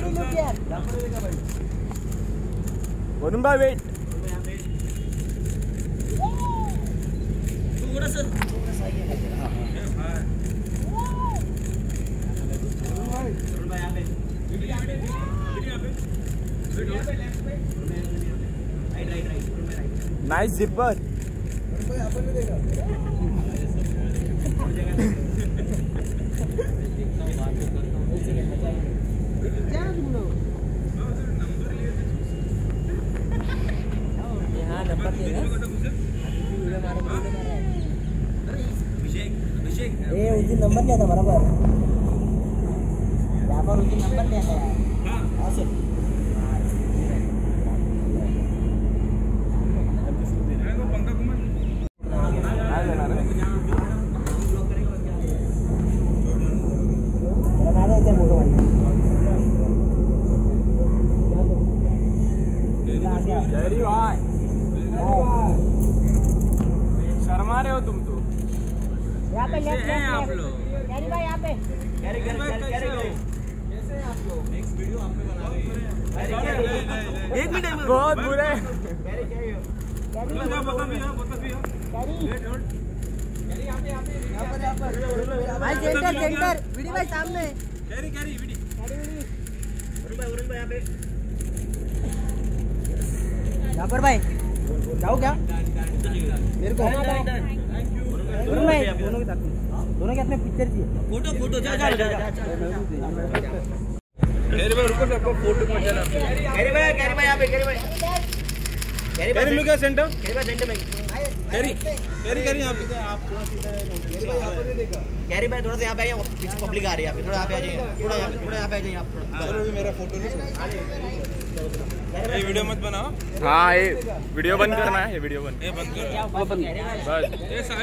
वरुण भाई wait. Nice zipper. उसी number लिया था बराबर, यहाँ पर उसी नंबर लिया था। शर्मा रहे हो तुम तो। यहाँ पे कैसे हैं आप लोग? कैरी भाई यहाँ पे। कैरी कैसे हैं आप लोग? नेक्स्ट वीडियो आप पे बना रहे हैं। एक मिनट बहुत बुरे। भाई सेंटर सेंटर विडी भाई सामने। कैरी विडी। वरुण भाई यहाँ पे। यहाँ पर भाई जाओ क्या मेरे को दोनों भाई दोनों के अपने पिक्चर चाहिए। फोटो जा कैरी भाई रुको, सबको फोटो मचाना। कैरी भाई यहाँ पे। कैरी लुक क्या सेंटर। कैरी भाई सेंटर में। कैरी यहाँ पे। आप कैरी भाई थोड़ा सा यहाँ पे आइए, पब्लिक आ रही है। थोड़ा यहाँ पे आ जाइए, थोड़ा यहाँ पे आ जाइए आप। चलो मेरा फोटो नहीं। ये वीडियो मत बनाओ। हाँ ये वीडियो बंद करना है। ये वीडियो बंद कर बस।